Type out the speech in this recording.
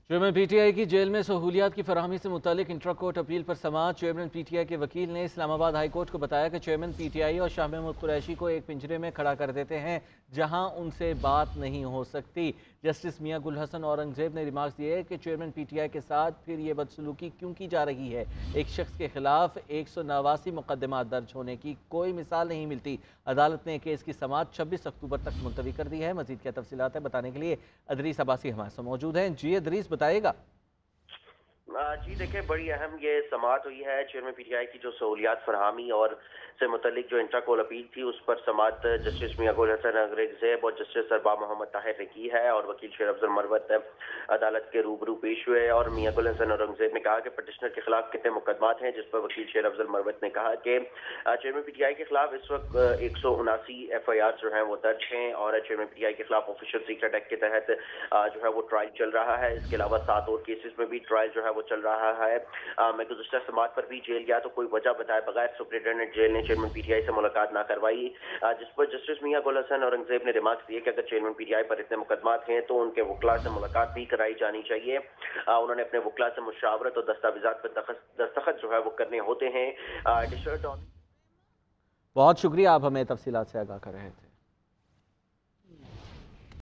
Chairman PTI की jail में सहूलियात की फराहमी से मुतालिक इंट्रा कोर्ट अपील पर समाअत। चेयरमैन पीटीआई के वकील ने इस्लामाबाद हाई कोर्ट को बताया कि चेयरमैन पीटीआई और शाह महमूद कुरैशी को एक पिंजरे में खड़ा कर देते हैं जहां उनसे बात नहीं हो सकती। जस्टिस मियां गुल हसन औरंगजेब ने रिमार्क्स दिए कि चेयरमैन पीटीआई के साथ फिर ये बदसलूकी क्यों की जा रही है। एक शख्स के खिलाफ 189 मुकदमात दर्ज होने की कोई मिसाल नहीं मिलती। अदालत ने केस की समाअत 26 अक्टूबर तक मुलतवी कर दी है। मजीद क्या तफसीलात है बताने के लिए अदरीस अब्बासी हमारे साथ मौजूद हैं। जी अदरीस बताइएगा। जी देखिए, बड़ी अहम ये समाअत हुई है। चेयरमैन पीटीआई की जो सहूलियात फरहामी और से मुतल्लिक जो इंट्रा कोल अपील थी, उस पर समाअत जस्टिस मियां गुल हसन औरंगजेब और जस्टिस अरबाब मोहम्मद ताहिर ने की है और वकील शेर अफजल मरवत अदालत के रूबरू पेश हुए। और मियां गुल हसन औरंगजेब ने कहा कि पटिशनर के खिलाफ कितने मुकदमात हैं, जिस पर वकील शेर अफजल मरवत ने कहा कि चेयरमैन पीटीआई के खिलाफ इस वक्त 179 FIR जो है वो दर्ज हैं और चेयरमैन पीटीआई के खिलाफ ऑफिशियल सीक्रेट एक्ट के तहत जो है वो ट्रायल चल रहा है। इसके अलावा 7 और केसेस में भी ट्रायल जो है वो चल रहा है। मैं गुज़श्ता समाअत पर भी जेल गया तो कोई वजह बताए बगैर सुप्रिंटेंडेंट जेल ने चेयरमैन पीटीआई से मुलाकात ना करवाई, जिस पर जस्टिस मियां गुल हसन औरंगजेब ने रिमार्क्स दिए कि अगर चेयरमैन पीटीआई पर इतने मुकदमात हैं तो उनके वकला से मुलाकात भी कराई जानी चाहिए। उन्होंने अपने वकला से मुशावरत और दस्तावेजात पर दस्तखत जो है वो करने होते हैं। बहुत शुक्रिया, आप हमें तफसीलात से आगाह कर रहे थे।